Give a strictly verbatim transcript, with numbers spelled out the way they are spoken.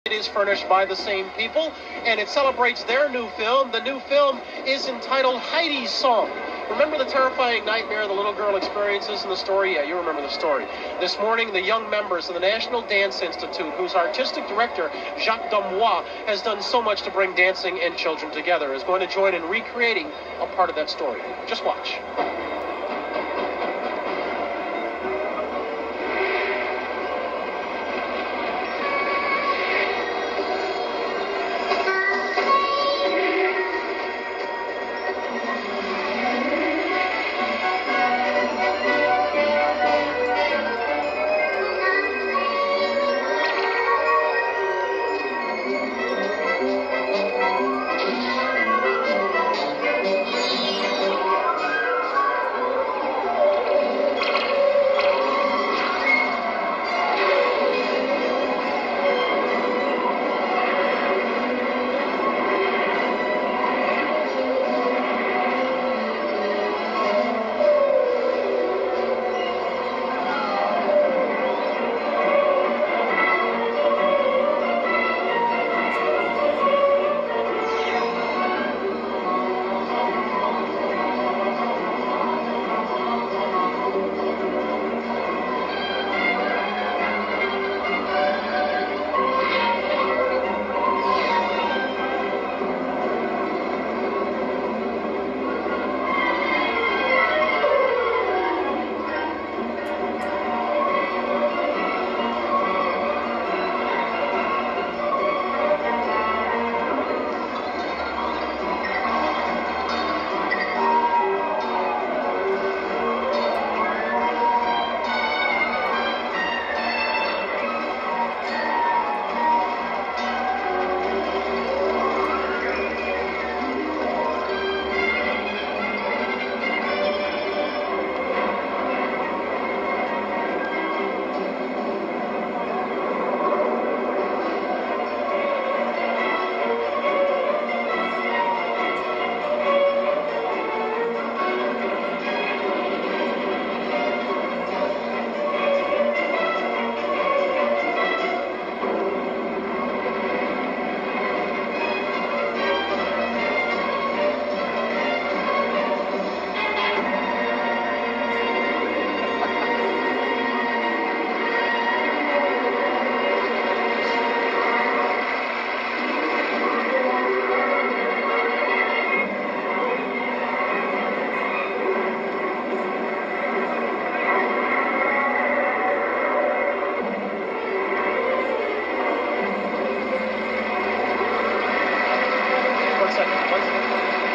It is furnished by the same people, and it celebrates their new film. The new film is entitled Heidi's Song. Remember the terrifying nightmare the little girl experiences in the story? Yeah, you remember the story. This morning, the young members of the National Dance Institute, whose artistic director, Jacques Damois, has done so much to bring dancing and children together, is going to join in recreating a part of that story. Just watch. One second. One second.